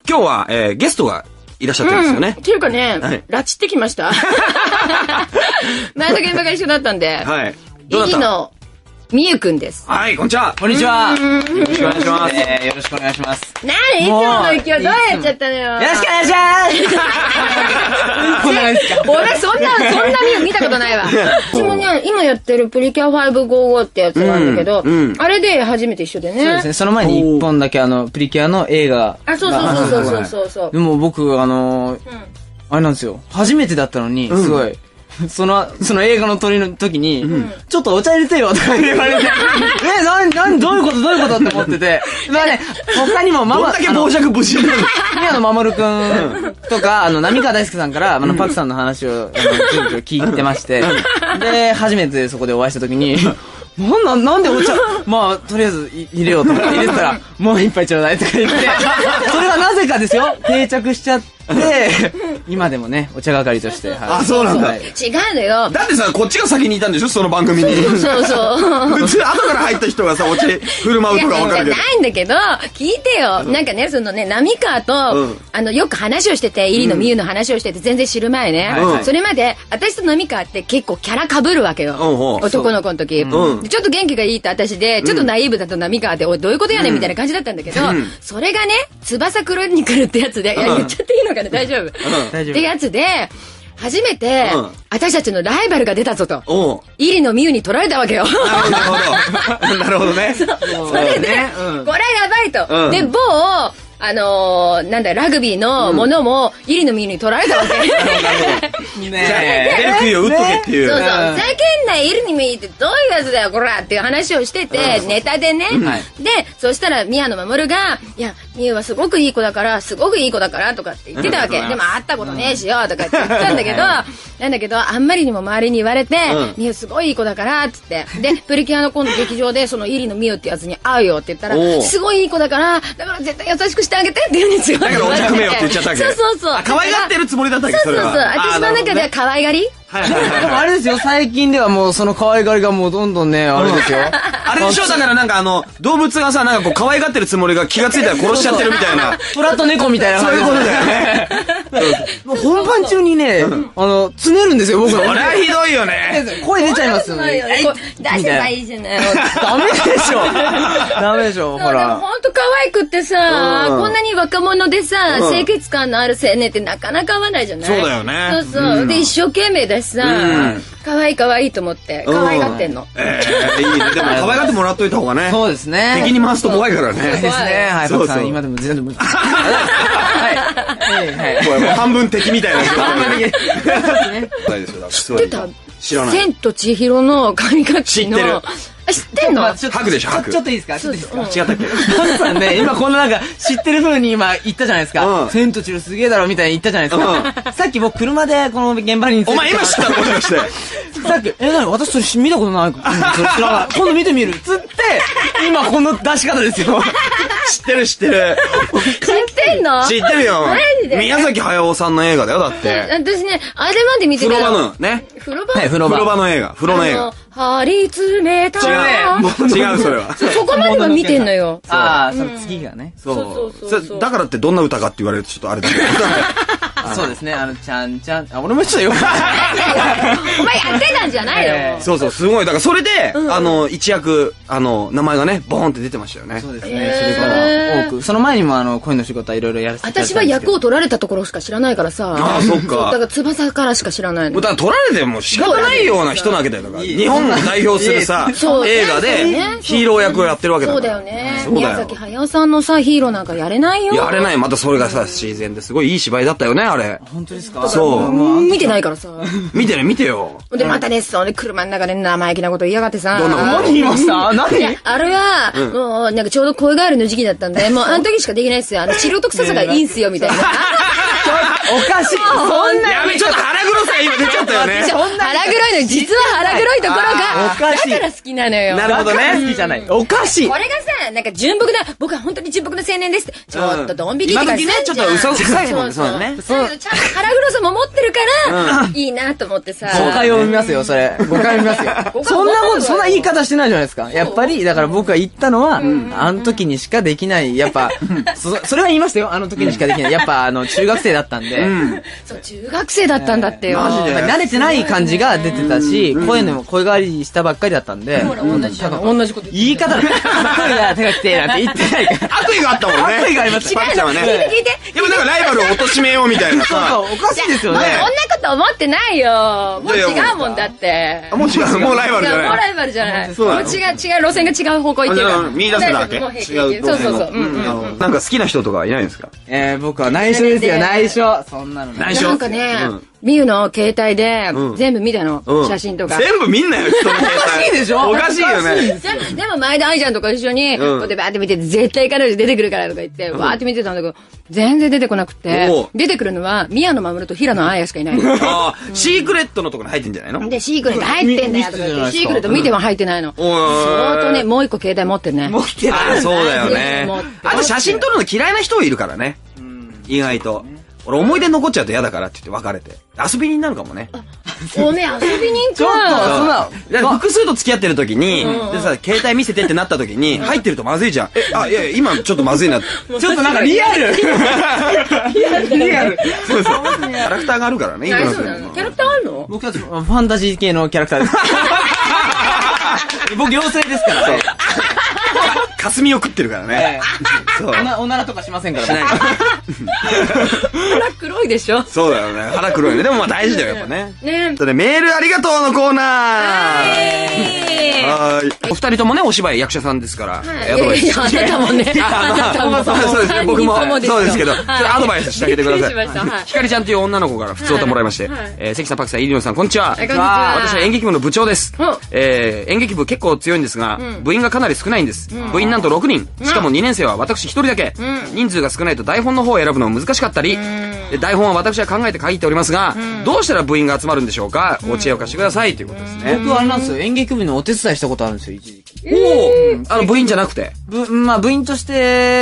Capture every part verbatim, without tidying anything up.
今日は、えー、ゲストがいらっしゃってるんですよね。 うん、っていうかね、はい、拉致ってきました。前の現場が一緒だったんで。 はい。 どうだった？のみゆくんです。 はい、こんにちは。 こんにちは。よろしくお願いします。 えー、よろしくお願いします。 なにいつもの勢いどうやっちゃったのよ。 よろしくお願いします。 俺そんな、そんなみゆ見たことないわ。私もね、今やってるプリキュアごひゃくごじゅうごってやつなんだけど、うんうん、あれで初めて一緒でね。 そうですね。その前に一本だけあの、プリキュアの映画。 あ、そうそうそうそうそうそう。 でも僕、あの、うん、あれなんですよ。初めてだったのに、すごい。うんその、その映画の撮りの時に、うん、ちょっとお茶入れてよとか言われて、え、なに、なに、どういうことどういうことって思ってて、まあね、他にもママ、 どんだけ傍若無人なの宮野真守くんとか、あの、浪川大輔さんから、あの、パクさんの話を、あの、聞いてまして、で、初めてそこでお会いした時に、なんなん、なんでお茶、まあ、とりあえず入れようと思って入れてたら、もう一杯ちょうだいとか言って、それがなぜかですよ、定着しちゃって、で、今でもね、お茶係として。 あ、そうなんだ。 違うのよ。 だってさ、こっちが先にいたんでしょその番組に。 そうそう。 普通、後から入った人がさ、お茶振る舞うとかわかるけど。 ないんだけど、聞いてよ。なんかね、そのね、浪川と、あの、よく話をしてて、入野美優の話をしてて、全然知る前ね。それまで、私と浪川って結構キャラ被るわけよ。男の子の時。ちょっと元気がいいと私で、ちょっとナイーブだと浪川で、おい、どういうことやねんみたいな感じだったんだけど、それがね、翼クロニクルってやつで、いや、言っちゃっていいのかな大丈夫、うん、大丈夫ってやつで初めて、うん、私たちのライバルが出たぞと入野美優に取られたわけよ。 なるほどなるほどね。 そ, それで、ねうん、これやばいと、うん、で某あのー、なんだラグビーのものも入野美優に取られたわけ。 ねえ、出る杭を打っとけっていう。 そうそう。ふざけんな入野美優ってどういうやつだよこらっていう話をしてて、ネタでね。で、そしたら宮野真守が、いや、美優はすごくいい子だから、すごくいい子だからとかって言ってたわけ。でも会ったことねえしよとかって言ったんだけど、なんだけど、あんまりにも周りに言われて、美優すごいいい子だからっつって。で、プリキュアの今度劇場でその入野美優ってやつに会うよって言ったら、すごいいい子だから、だから絶対優しくしてあげてっていうふうにすごい言われて。だからお茶くめよって言っちゃったわけ。 そうそうそう。 可愛がってるつもりだったわけ。 そうそうそう。私の中では可愛がり。 はいはいはい。でもあれですよ、最近ではもうその可愛がりがもうどんどんね、あれですよ。 あれでしょ、だからなんかあの、動物がさ、なんかこう可愛がってるつもりが気がついたら殺しちゃってるみたいな。 虎と猫みたいな。 そういうことだよね。 もう本番中にね、あの、つねるんですよ、僕の。 あれはひどいよね。 声出ちゃいますよね。 出せばいいじゃない。 ダメでしょ。ダメでしょ、ほら。 ほんと可愛くってさ、こんなに若者でさ、清潔感のある青年ってなかなか合わないじゃない。 そうだよね。 そうそう。で、一生懸命だしさ、可愛い可愛いと思って可愛がってんの。 ええ、いいね。でも可愛がってもらっといた方がね。 そうですね。 敵に回すと怖いからね。 ですね。はい、パクさん今でも全部。はいはいはい。半分敵みたいな。 知ってた？ 知らない。 千と千尋の神隠しの。知ってる。知ってんの？ 白でしょ、白。 ちょっといいですか？ちょっといいですか？違ったっけ？ パクさんね、今このなんか知ってる風に今言ったじゃないですか。千と千尋すげえだろみたいに言ったじゃないですか。さっき僕車でこの現場に。 お前今知ったの？もしかして。 さっき、え、なに私それ見たことない。今度見てみる。つって、今この出し方ですよ。 知ってる知ってる。 知ってんの？ 知ってるよ。宮崎駿さんの映画だよ、だって。 私ね、あれまで見てた風呂場のね。 風呂場？ はい、風呂場の映画。風呂の映画。 張り詰めた。 違う。違う、それは。 そこまでは見てんのよ。 ああ、その次がね。 そう。だからってどんな歌かって言われるとちょっとあれだけど。 そうですね、あの、ちゃんちゃん。あ、俺もちょっとよく。お前やってたんじゃないの？ そうそう、すごい。だからそれで、あの、一躍、あの、名前がね、ボーンって出てましたよね。 そうですね。それから多く。その前にもあの、恋の仕事はいろいろやらせていただいて。 私は役を取られたところしか知らないからさ。 ああ、そっか。 だから翼からしか知らないの。 だから取られても仕方ないような人なわけだよ。だから日本を代表するさ、映画でヒーロー役をやってるわけだから。 そうだよね。宮崎駿さんのさ、ヒーローなんかやれないよ。 やれない。またそれがさ、自然ですごいいい芝居だったよね、あれ。 本当ですか？ そう。 見てないからさ。 見てね、見てよ。 で、またね、それ車の中で生意気なこと言いやがってさ。 どんなこと？ 何言いました？何？ いや、あれは、もう、なんかちょうど声変わりの時期だったんで、もうあの時しかできないっすよ。あの、素人臭さがいいんすよ、みたいな。 おかしい。そんな。 やべ、ちょっと腹黒さが今出ちゃったよね。 腹黒いの、実は腹黒いところが、だから好きなのよ。 なるほどね。 好きじゃない。おかしい。 これがさ、なんか純朴な、僕は本当に純朴な青定年ですって。ちょっとドン引きって感じね。 ちょっと嘘くさいもんね。そうだね。 そう。ちゃんと腹黒さも持ってるから、いいなと思ってさ。 誤解を生みますよ、それ。誤解を生みますよ。そんなこと、そんな言い方してないじゃないですか。やっぱり、だから僕が言ったのは、あの時にしかできない、やっぱ、それは言いましたよ。あの時にしかできない。やっぱ、あの、中学生だったんで。 そう、中学生だったんだってよ。 マジで。慣れてない感じが出てたし、声でも声変わりしたばっかりだったんで。 ほら、同じじゃん。同じこと。 言い方だ。声が高くて、なんて言ってないから。 悪意があったもんね。 悪意があります。 パクちゃんはね。 聞いて聞いて。 でもなんかライバルを貶めようみたいなさ。 そうそう、おかしいですよね。 そんなこと思ってないよ。もう違うもんだって。 もう違う、もうライバルじゃない。 もうライバルじゃない。もう違う、違う、路線が違う方向行ってるから。 見出せたわけ。違う。そうそうそう。 なんか好きな人とかいないんですか？ えー、僕は内緒ですよ、内緒。そんなの内緒。 なんかね、みゆの携帯で全部見たの。写真とか。 全部見んなよ、人の携帯。 おかしいでしょ？ おかしいよね。 でも前田愛ちゃんとか一緒に、こうやってバーって見て、絶対彼女出てくるからとか言って、わーって見てたんだけど、全然出てこなくて、出てくるのは、宮野真守と平野綾しかいない。 ああ、シークレットのところに入ってんじゃないの？ で、シークレット入ってんだよとか言って、シークレット見ても入ってないの。相当ね、もう一個携帯持ってるね。 持ってる。 ああ、そうだよね。あと写真撮るの嫌いな人いるからね。意外と。俺思い出残っちゃうと嫌だからって言って別れて。遊び人になるかもね。 おめえ遊び人か。 ちょっと、そんな。 複数と付き合ってる時に、でさ、携帯見せてってなった時に、入ってるとまずいじゃん。え、あ、いやいや、今ちょっとまずいな。ちょっとなんかリアルリアルリアルそうそう。キャラクターがあるからね、今のキャラクターあるの？ 僕たち、ファンタジー系のキャラクターです。僕、妖精ですから。 霞を食ってるからね。 そう。おならとかしませんからね。 腹黒いでしょ？ そうだよね。腹黒いね。でもまあ大事だよ、やっぱね。 ね。 それでメールありがとうのコーナー。はい。お二人ともね、お芝居役者さんですから。 アドバイス。あなたもね。あなたも。 そうですね。僕もそうですけど、アドバイスしてあげてください。ひかりちゃんという女の子から普通歌もらいまして、え関さん、パクさん、イリノさん、こんにちは。 こんにちは。 私は演劇部の部長です。え演劇部結構強いんですが、部員がかなり少ないんです。部員なんとろくにん。しかもにねん生は私ひとりだけ。人数が少ないと台本の方を選ぶの難しかったり、台本は私は考えて書いておりますが、どうしたら部員が集まるんでしょうか？お知恵を貸してくださいということですね。 僕はあれなんですよ。演劇部のお手伝いしたことあるんですよ、一時期。 おお、あの部員じゃなくて。 ぶ、まあ部員として、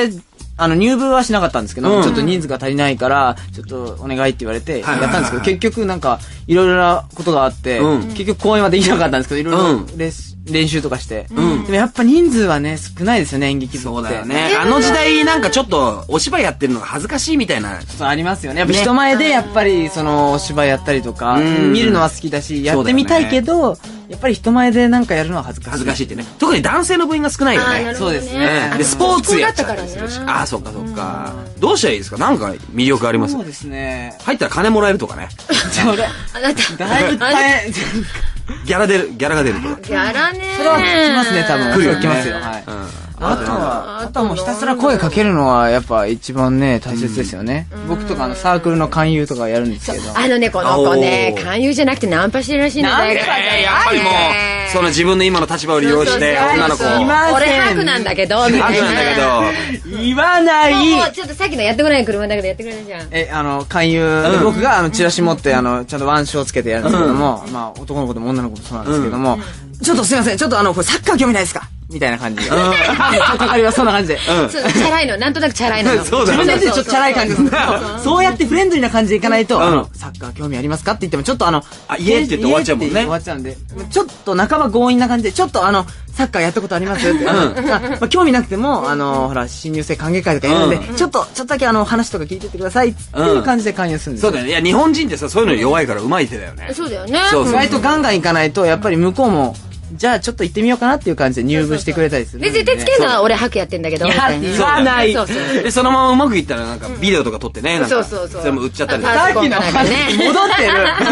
あの入部はしなかったんですけど、ちょっと人数が足りないから、ちょっとお願いって言われて、やったんですけど、結局なんか、いろいろなことがあって、結局公演はできなかったんですけど、いろいろ練習とかして。でもやっぱ人数はね、少ないですよね、演劇部って。 そうだよね。あの時代なんかちょっと、お芝居やってるのが恥ずかしいみたいな。 そう、ありますよね。やっぱ人前でやっぱり、その、お芝居やったりとか、見るのは好きだし、やってみたいけど、やっぱり人前でなんかやるのは恥ずかしい。 恥ずかしいってね。特に男性の部員が少ないよね。 そうですね。 で、スポーツやっちゃったりするし。ああ、そっかそっか。どうしたらいいですか？なんか魅力あります？ そうですね。 入ったら金もらえるとかね。 それ。あなた。だいぶ大変。 ギャラ出る、ギャラが出るとか。 ギャラね。 それは来ますね、多分。来る。来ますよ。はい。あとは、あとはもうひたすら声かけるのはやっぱ一番ね、大切ですよね。僕とかあのサークルの勧誘とかやるんですけど。 あのね、この子ね、勧誘じゃなくてナンパしてるらしいんだよ。 やっぱりもう、その自分の今の立場を利用して、女の子を。 俺ハクなんだけど、みたいな。 ハクなんだけど。言わない。 もうちょっとさっきのやってこない車だけどやってくれないじゃん。 え、あの、勧誘、僕があの、チラシ持って、あの、ちゃんと腕章つけてやるんですけども、まあ、男の子でも女の子もそうなんですけども、ちょっとすいません、ちょっとあの、これサッカー興味ないですかみたいな感じで。わかります、そんな感じで。 ちょっとチャラいの、なんとなくチャラいの。 そうだね。 自分で言ってちょっとチャラい感じです。そうやってフレンドリーな感じでいかないと、あの、サッカー興味ありますかって言っても、ちょっとあの、 あ、家って言って終わっちゃうもんね。 終わっちゃうんで、ちょっと半ば強引な感じで、ちょっとあの、サッカーやったことありますって。まあ、興味なくても、あの、ほら、新入生歓迎会とかやるんで、ちょっと、ちょっとだけあの、話とか聞いてってくださいっていう感じで勧誘するんですよ。 そうだよね。いや、日本人ってさ、そういうの弱いから上手い手だよね。 そうだよね。 そう、意外とガンガンいかないと、やっぱり向こうも、じゃあちょっと行ってみようかなっていう感じで入部してくれたりする。 で、絶対つけるのは俺ハクやってんだけど。 言わない。 そうそう。 で、そのままうまくいったらなんかビデオとか撮ってね、なんか。そうそうそう。全部売っちゃったりとか。 さっきの話に戻ってる。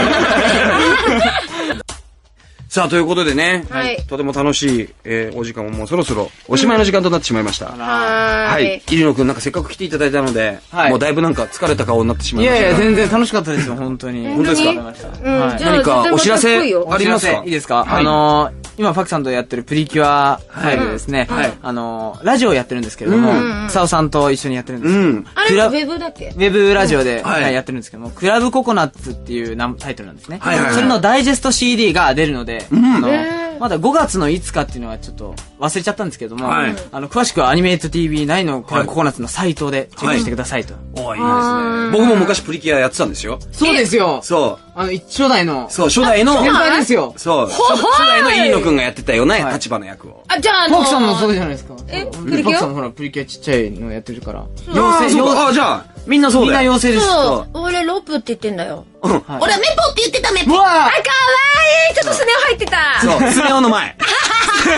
さあ、ということでね、はい、とても楽しい、えー、お時間ももうそろそろおしまいの時間となってしまいました。うん、はい。入野くんなんかせっかく来ていただいたので、はい、もうだいぶなんか疲れた顔になってしまいました。 いやいや、全然楽しかったですよ、本当に。 本当ですか、うんはい、 何かお知らせありますか？ いいですか、はい、あのー、今パクさんとやってるプリキュアライブですね、はい、あのー、ラジオをやってるんですけれども、草尾さんと一緒にやってるんですけど、うん、 あれウェブだっけ？ ウェブラジオで、はいはい、やってるんですけども、クラブココナッツっていうタイトルなんですね。はいはいはい、それのダイジェスト シーディー が出るので、うん、あのまだごがつのいつかっていうのはちょっと忘れちゃったんですけども、はい、あの、詳しくはアニメイト ティーブイナイン のクラブココナッツのサイトでチェックしてくださいと。 はい、おー、いいですね。僕も昔プリキュアやってたんですよ。 そうですよ。 そう。 あの、初代の。 そう、初代の。 先輩ですよ。 そう。初代の飯野くんがやってたような立場の役を。 あ、じゃあ、あのパクさんもそうじゃないですか。 え、プリキュアパクさんもほら、プリキュアちっちゃいのやってるから。 妖精、妖精。あ、じゃあ、みんなそうだよ。 みんな妖精です。 そう。俺、ロープって言ってんだよ。 うん。 俺はメポって言ってたメポ。 うわあ、かわいい。ちょっとスネ夫入ってた。 そう、スネ夫の前。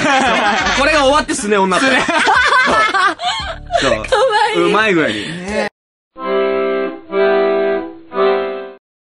これが終わってスネ夫になった。そう。かわいい。うまい具合に。